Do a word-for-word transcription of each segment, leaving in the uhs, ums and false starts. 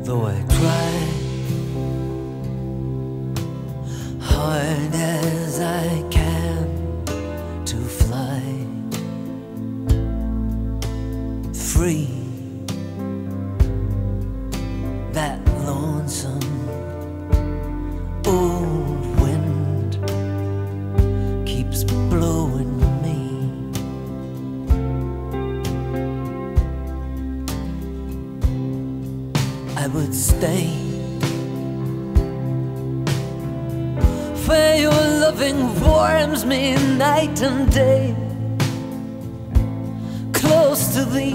though I try hard as I can to fly free. That lonesome old wind keeps blowing me. I would stay where your loving warms me night and day, close to thee.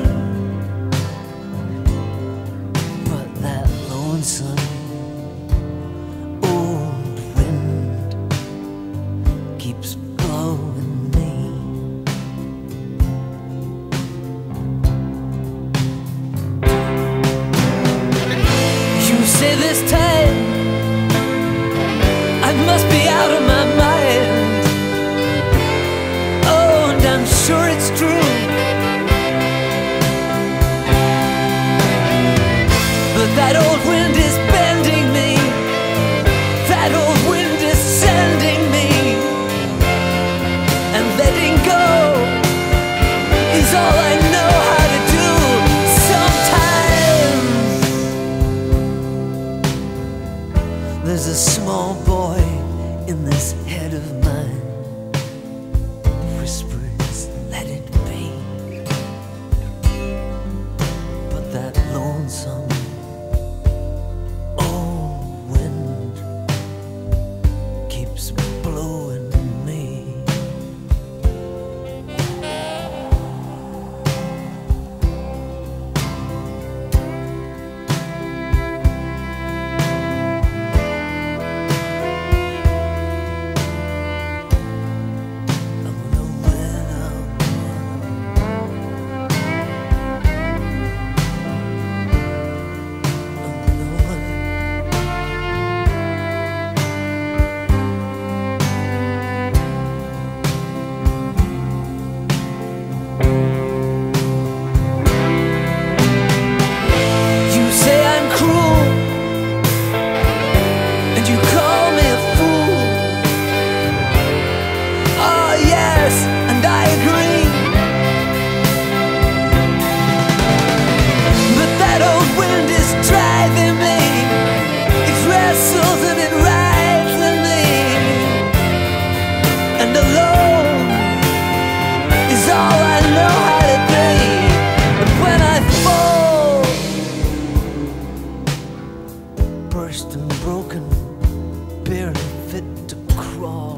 But that lonesome old wind keeps blowing me. You say this time I must be out of my mind. Oh, and I'm sure it's true. But that old wind is bending me. That old wind is sending me. And letting go is all I know how to do. Sometimes there's a small boy in this head of mine, whispers, let it be. But that lonesome old wind keeps blowing me. Burst and broken, barely fit to crawl.